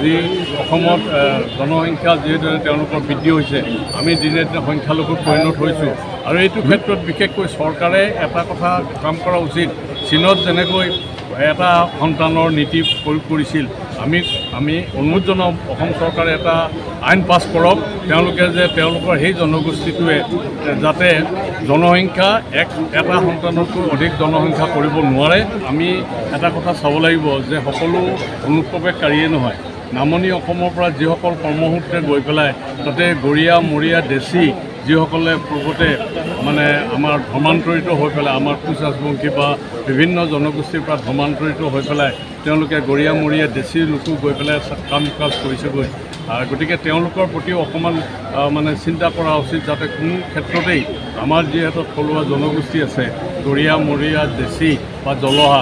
আজি অসমত জনসংখ্যা যেদৰে তেওঁলোকৰ বৃদ্ধি হৈছে আমি দিনে দিনে সংখ্যালঘুত পৰিণত হৈছোঁ আৰু এইটো ক্ষেত্ৰত বিশেষকৈ চৰকাৰে এটা কথা কাম কৰা উচিত। চীনত যেনেকৈ এটা সন্তানৰ নীতি প্ৰয়োগ কৰিছিল আমি অনুৰোধ জনাওঁ অসম চৰকাৰে এটা আইন পাছ কৰক তেওঁলোকে যে তেওঁলোকৰ সেই জনগোষ্ঠীটোৱে যাতে জনসংখ্যা এটা সন্তানতকৈ অধিক জনসংখ্যা কৰিব নোৱাৰে। আমি এটা কথা চাব লাগিব যে সকলো অনুপ্ৰৱেশকাৰীয়ে নহয়, নামনি অসমৰ পৰা যিসকল কৰ্মসূত্ৰে গৈ পেলাই তাতে গৰীয়া মৰীয়া দেশী যিসকলে পূৰ্বতে মানে আমাৰ ধৰ্মান্তৰিত হৈ পেলাই আমাৰ কোচ ৰাজবংশী বা বিভিন্ন জনগোষ্ঠীৰ পৰা ধৰ্মান্তৰিত হৈ পেলাই তেওঁলোকে গৰীয়া মৰীয়া দেশী লোকো গৈ পেলাই কাম কাজ কৰিছেগৈ। গতিকে তেওঁলোকৰ প্ৰতিও অকণমান মানে চিন্তা কৰা উচিত যাতে কোনো ক্ষেত্ৰতেই আমাৰ যিহেতু থলুৱা জনগোষ্ঠী আছে গৰীয়া মৰীয়া দেশী বা জলহা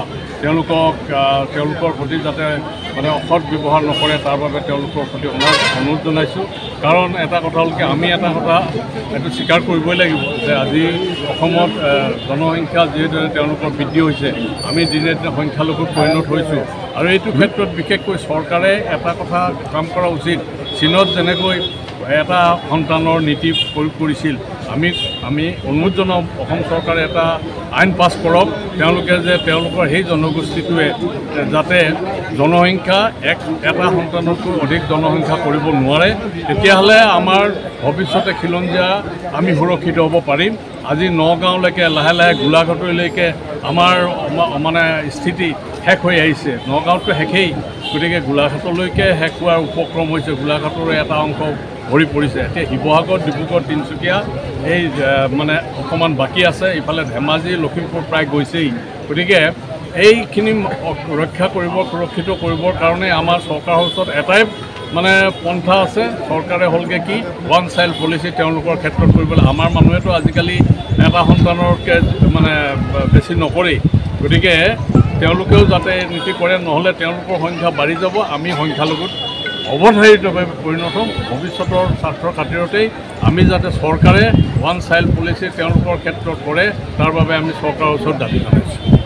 তেওঁলোকৰ প্ৰতি যাতে মানে অসৎ ব্যৱহাৰ নকৰে তাৰ বাবে তেওঁলোকৰ প্ৰতি অনুৰোধ জনাইছোঁ। কাৰণ এটা কথা হ'ল কি আমি এটা কথা এইটো স্বীকাৰ কৰিবই লাগিব যে আজি অসমত জনসংখ্যা যিদৰে তেওঁলোকৰ বৃদ্ধি হৈছে আমি দিনে দিনে সংখ্যালঘুত পৰিণত হৈছোঁ আৰু এইটো ক্ষেত্ৰত বিশেষকৈ চৰকাৰে এটা কথা কাম কৰা উচিত। চীনত যেনেকৈ এটা সন্তানৰ নীতি প্ৰয়োগ কৰিছিল আমি অনুৰোধ জনাওঁ অসম চৰকাৰে এটা আইন পাছ কৰক তেওঁলোকে যে তেওঁলোকৰ সেই জনগোষ্ঠীটোৱে যাতে জনসংখ্যা এটা সন্তানতকৈ অধিক জনসংখ্যা কৰিব নোৱাৰে। তেতিয়াহ'লে আমাৰ ভৱিষ্যতে খিলঞ্জীয়া আমি সুৰক্ষিত হ'ব পাৰিম। আজি নগাঁৱলৈকে লাহে লাহে গোলাঘাটলৈকে আমাৰ মানে স্থিতি শেষ হৈ আহিছে। নগাঁৱততো শেষেই, গতিকে গোলাঘাটলৈকে শেষ হোৱাৰ উপক্ৰম হৈছে। গোলাঘাটৰ এটা অংশ ভৰি পৰিছে। এতিয়া শিৱসাগৰ ডিব্ৰুগড় তিনিচুকীয়া এই মানে অকণমান বাকী আছে, ইফালে ধেমাজি লখিমপুৰ প্ৰায় গৈছেই। গতিকে এইখিনি ৰক্ষা সুৰক্ষিত কৰিবৰ কাৰণে আমাৰ চৰকাৰৰ ওচৰত এটাই মানে পন্থা আছে। চৰকাৰে হ'লগৈ কি ওৱান চাইল্ড পলিচি তেওঁলোকৰ ক্ষেত্ৰত কৰিবলৈ। আমাৰ মানুহেতো আজিকালি এটা সন্তানৰকৈ মানে বেছি নকৰেই। গতিকে তেওঁলোকেও যাতে নীতি কৰে, নহ'লে তেওঁলোকৰ সংখ্যা বাঢ়ি যাব, আমি সংখ্যালঘুত অৱধাৰিতভাৱে পৰিণত হ'ম। ভৱিষ্যতৰ স্বাৰ্থৰ খাতিৰতেই আমি যাতে চৰকাৰে ওৱান চাইল্ড পলিচি তেওঁলোকৰ ক্ষেত্ৰত কৰে তাৰ বাবে আমি চৰকাৰৰ ওচৰত দাবী জনাইছোঁ।